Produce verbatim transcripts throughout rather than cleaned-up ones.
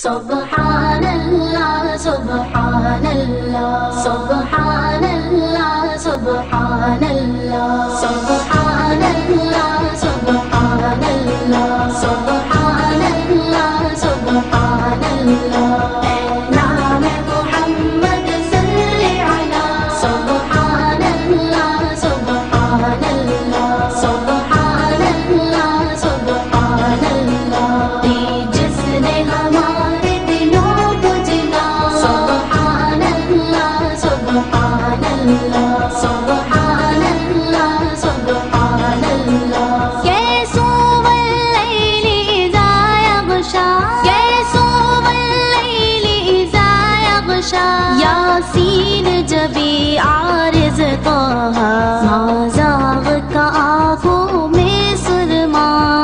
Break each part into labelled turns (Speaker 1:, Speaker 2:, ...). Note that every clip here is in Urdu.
Speaker 1: سبحان اللہ سبحان اللہ سبحان اللہ سبحان اللہ سبحان اللہ سبحان اللہ سبحان اللہ سبحان اللہ اے نام محمد صلی علی سبحان اللہ سبحان اللہ سبحان اللہ سبحان اللہ جس نے ہمارے دلوں کو جلا سبحان اللہ سبحان اللہ سبحان اللہ سبحان اللہ کیسو واللیل اذا یغشا کیسو واللیل اذا یغشا یاسین جبی عارض طہ ما زاغ کا آنکھوں میں سرما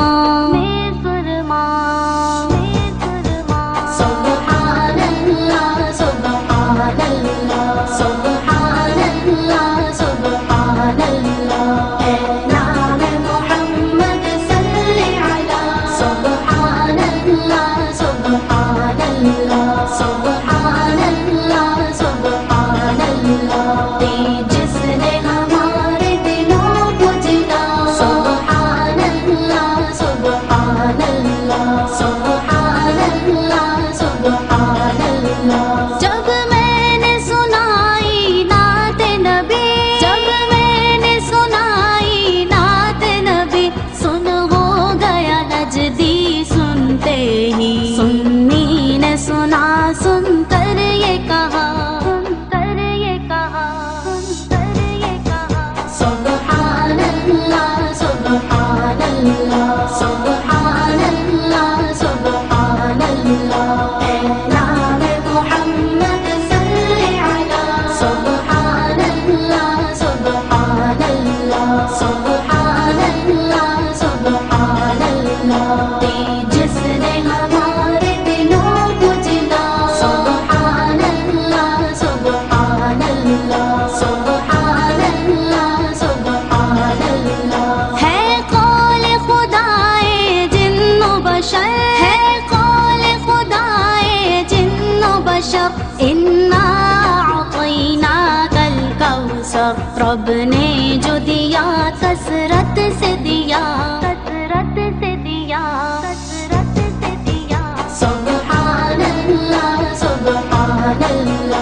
Speaker 1: سبحان اللہ سبحان اللہ سبحان اللہ سبحان اللہ اے نام محمد صلی علی سبحان اللہ سبحان اللہ سبحان اللہ سبحان اللہ جس نے ہمارے دلوں کو جلا سبحان اللہ سبحان اللہ سبحان اللہ سبحان اللہ جب میں نے سنائی نعت نبی جب میں نے سنائی نعت نبی سن ہو گیا نجدی سنتے ہی سنی نے سنا سن کر یہ کہا سن کر یہ کہا سن کر یہ کہا سبحان اللہ سبحان اللہ سبحان اللہ سبحان اللہ اے نام محمد صلی علی سبحان اللہ سبحان اللہ سبحان اللہ سبحان اللہ جس نے ہمارے دلوں کو جلا سبحان اللہ سبحان اللہ سبحان اللہ سبحان اللہ ہے قول خدائے جن و بشر ہے قول خدائے جن و بشر انا اعطیناک الکوثر رب نے جو دیا کثرت سے دیا کثرت سے دیا کثرت سے دیا سبحان اللہ سبحان اللہ